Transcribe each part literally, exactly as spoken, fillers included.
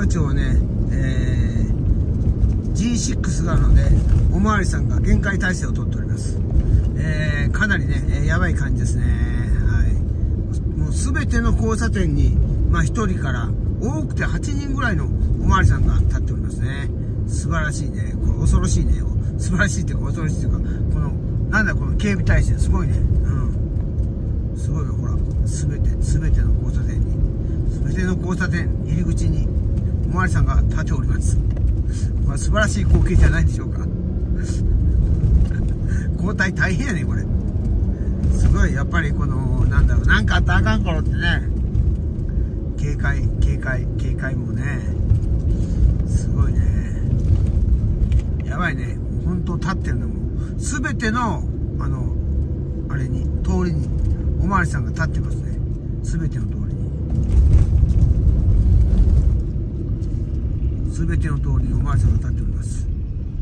丸町はね、えー、ジーシックス があるので、おまわりさんが厳戒態勢をとっております。えー、かなりね、えー、やばい感じですね。はい。もうすべての交差点に、まあひとりから多くてはちにんぐらいのおまわりさんが立っておりますね。素晴らしいね。これ恐ろしいね。素晴らしいっていうか恐ろしいっていうか、この、なんだこの警備体制、すごいね。うん。すごいよ、ほら。すべて、すべての交差点に、すべての交差点入り口に、おまわりさんが立っております。これ素晴らしい光景じゃないでしょうか。交代大変やね、これ。すごい、やっぱりこの、なんだろう、なんかあったらあかんからってね。警戒、警戒、警戒もね。すごいね。やばいね。本当立ってるのも。すべての、あの、あれに、通りに、おまわりさんが立ってますね。すべての通りに。すべての通りにおまわりさんが立っております。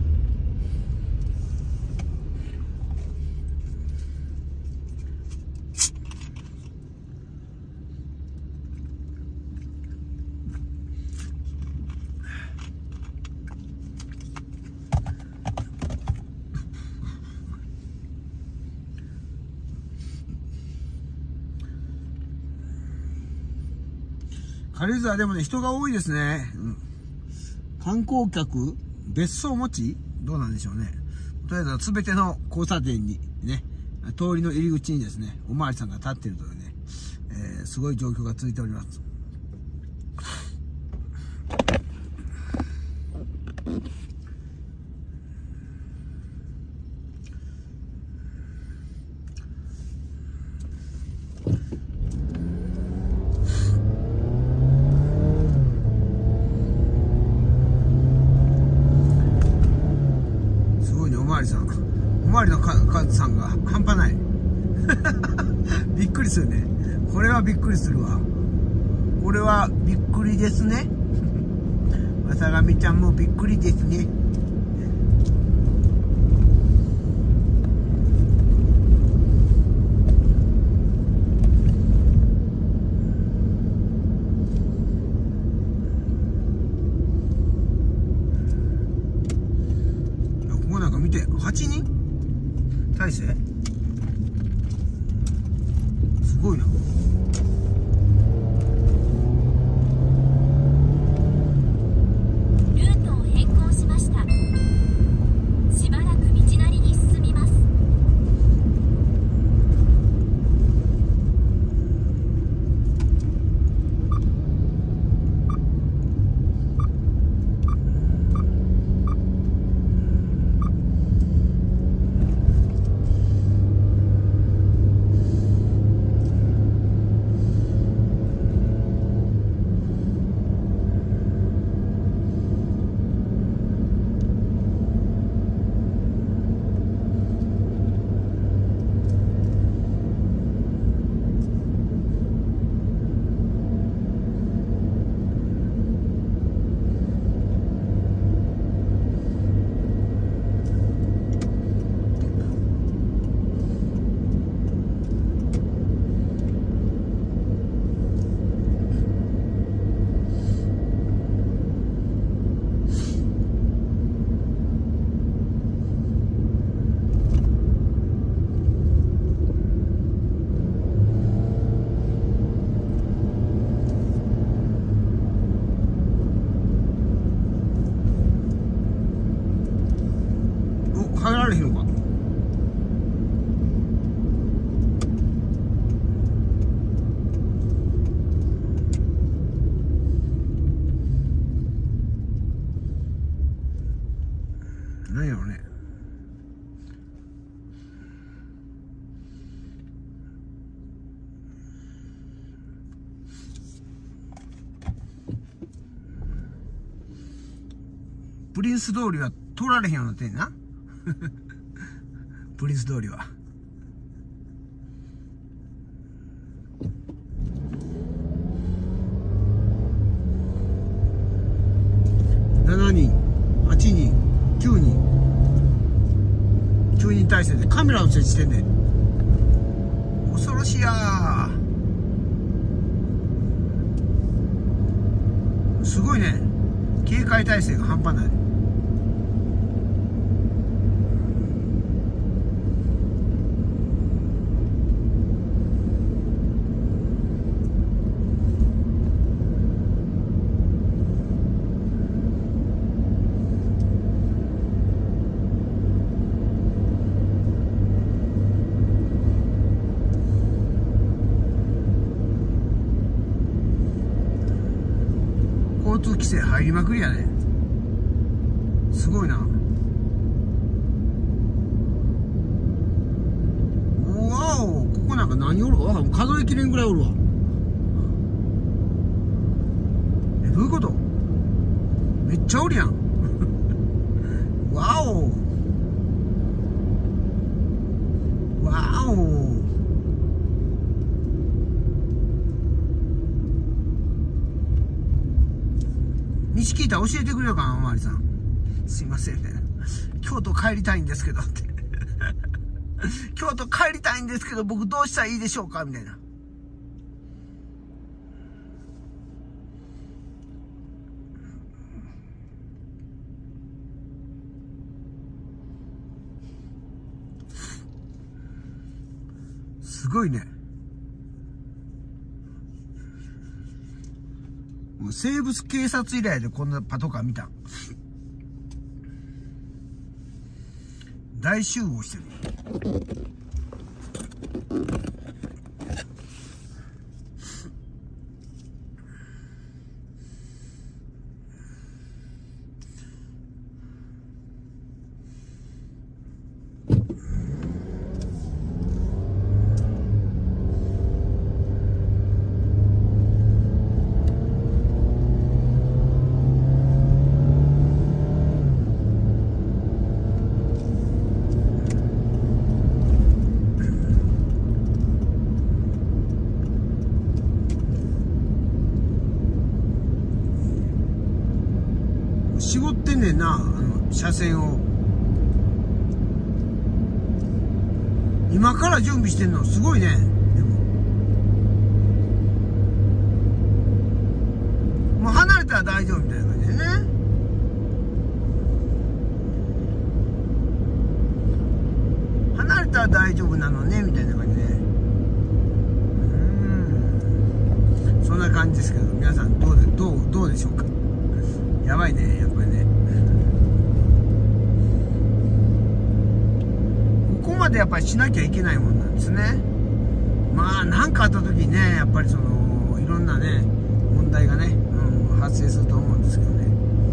軽井沢でもね、人が多いですね。うん、観光客、別荘持ちどうなんでしょうね。とりあえず、すべての交差点にね、通りの入り口にですね、おまわりさんが立っているというね、えー、すごい状況が続いております。おまわりさん、おまわりの数さんが半端ない。びっくりするね。これはびっくりするわ。これはびっくりですね。まさがみちゃんもびっくりですね。見て、はちにん体制すごいな。 ルートを変更しました。しばらく道なりに進みます。 入られへんのか。何やろね。プリンス通りは通られへんようになってんな。プリンス通りは。しちにん、はちにん、きゅうにん。きゅうにん体制でカメラを設置してんねん。恐ろしいやー。すごいね。 警戒態勢が半端ない。交通規制入りまくりやね。すごいな。うわお、ここなんか何おるわ、数えきれんぐらいおるわ。え、どういうこと？めっちゃおるやん。わおわお。道聞いたら教えてくれよかな、おまわりさん。すいませんね。京都帰りたいんですけどって。京都帰りたいんですけど、僕どうしたらいいでしょうかみたいな。すごいね。もう生物警察以来でこんなパトカー見た。大集合してる。絞ってんねんな、あの車線を。今から準備してんのすごいね。でももう離れたら大丈夫みたいな感じでね。離れたら大丈夫なのねみたいな感じで、うん、そんな感じですけど、皆さんどうでどうどうでしょうか。やばいね、やっぱりね。ここまでやっぱりしなきゃいけないもんなんですね。まあ何かあった時にね、やっぱりそのいろんなね問題がね、うん、発生すると思うんですけどね。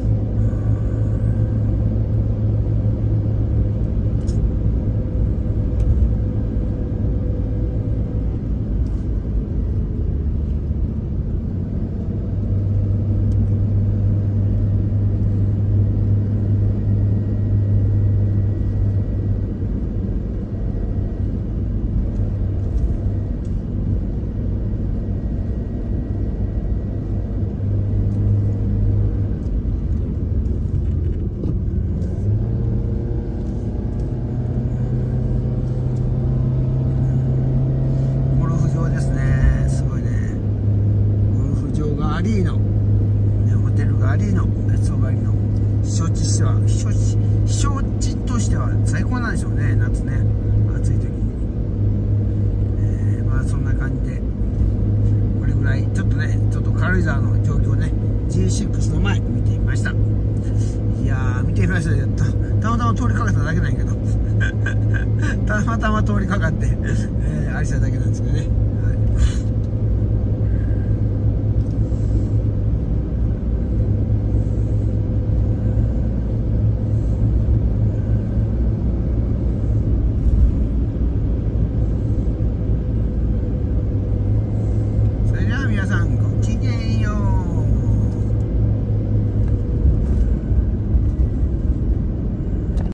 アリーノ、ホテルがアリーノ、別荘がアリーノ、避暑地としては、避暑地、避暑地としては最高なんでしょうね、夏ね、暑い時に。えー、まあそんな感じで、これぐらい、ちょっとね、ちょっと軽井沢の状況ね、ジーシックス の前見てみました。いやー、見てみましたよ。た, たまたま通りかかっただけなんやけど、たまたま通りかかって、えー、ありしただけなんですけどね。